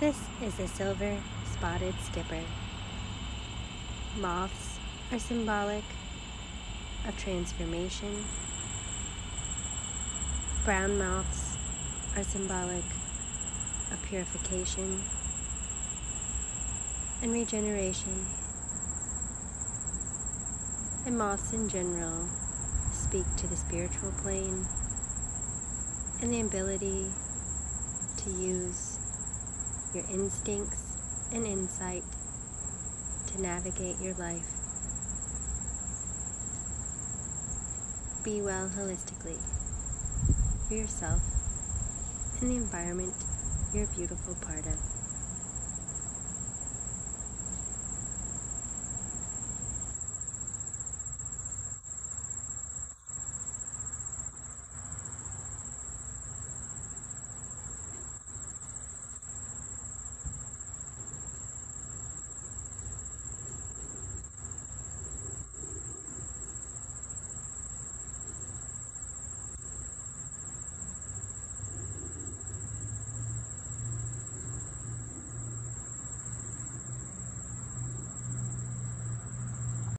This is a silver-spotted skipper. Moths are symbolic of transformation. Brown moths are symbolic of purification and regeneration. And moths in general speak to the spiritual plane and the ability to use your instincts and insight to navigate your life. Be well holistically for yourself and the environment you're a beautiful part of.